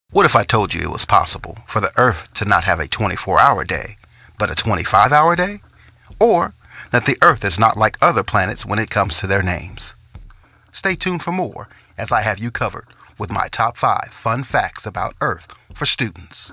What if I told you it was possible for the Earth to not have a 24-hour day, but a 25-hour day? Or that the Earth is not like other planets when it comes to their names? Stay tuned for more as I have you covered with my top 5 fun facts about Earth for students.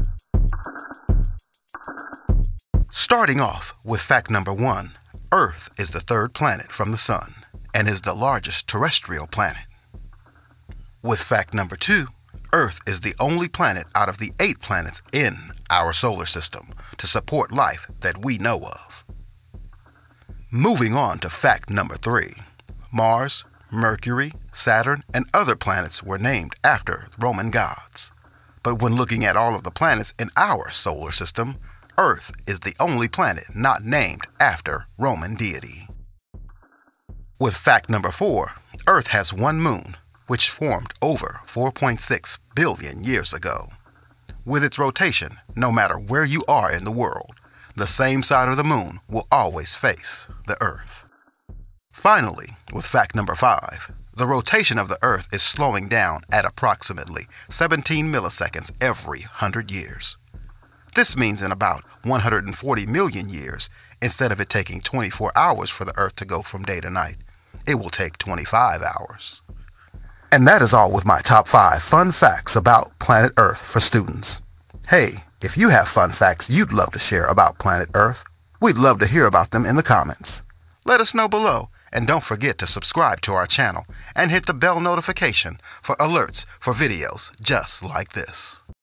Starting off with fact number 1, Earth is the 3rd planet from the Sun and is the largest terrestrial planet. With fact number 2, Earth is the only planet out of the 8 planets in our solar system to support life that we know of. Moving on to fact number 3, Mars, Mercury, Saturn, and other planets were named after Roman gods. But when looking at all of the planets in our solar system, Earth is the only planet not named after Roman deity. With fact number 4, Earth has one moon, which formed over 4.6 billion years ago. With its rotation, no matter where you are in the world, the same side of the moon will always face the Earth. Finally, with fact number 5, the rotation of the Earth is slowing down at approximately 17 milliseconds every 100 years. This means in about 140 million years, instead of it taking 24 hours for the Earth to go from day to night, it will take 25 hours. And that is all with my top 5 fun facts about planet Earth for students. Hey, if you have fun facts you'd love to share about planet Earth, we'd love to hear about them in the comments. Let us know below, and don't forget to subscribe to our channel and hit the bell notification for alerts for videos just like this.